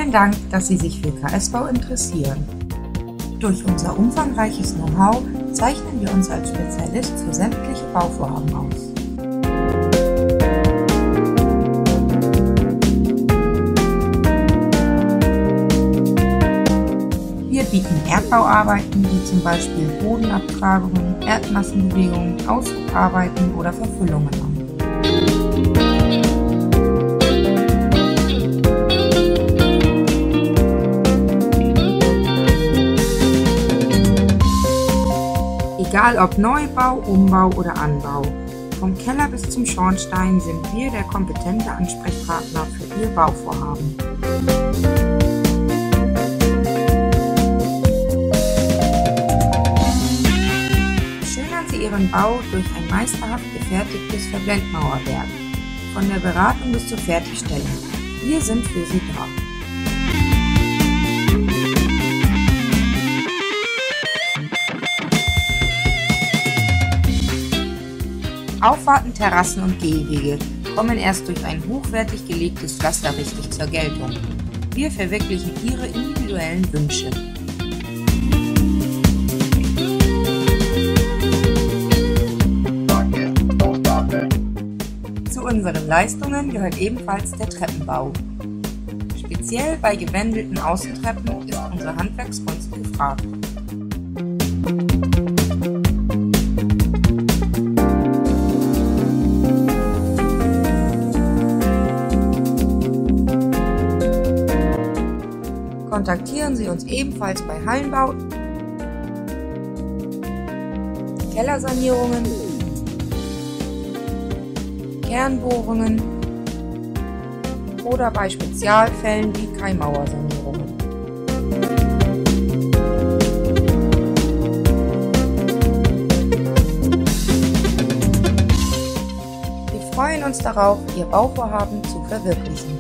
Vielen Dank, dass Sie sich für KS-Bau interessieren. Durch unser umfangreiches Know-how zeichnen wir uns als Spezialist für sämtliche Bauvorhaben aus. Wir bieten Erdbauarbeiten wie zum Beispiel Bodenabtragungen, Erdmassenbewegungen, Ausdruckarbeiten oder Verfüllungen an. Egal ob Neubau, Umbau oder Anbau, vom Keller bis zum Schornstein sind wir der kompetente Ansprechpartner für Ihr Bauvorhaben. Schönern Sie Ihren Bau durch ein meisterhaft gefertigtes Verblendmauerwerk. Von der Beratung bis zur Fertigstellung. Wir sind für Sie da. Auffahrten, Terrassen und Gehwege kommen erst durch ein hochwertig gelegtes Pflaster richtig zur Geltung. Wir verwirklichen Ihre individuellen Wünsche. Zu unseren Leistungen gehört ebenfalls der Treppenbau. Speziell bei gewändelten Außentreppen ist unsere Handwerkskunst gefragt. Kontaktieren Sie uns ebenfalls bei Hallenbauten, Kellersanierungen, Kernbohrungen oder bei Spezialfällen wie Keimauersanierungen. Wir freuen uns darauf, Ihr Bauvorhaben zu verwirklichen.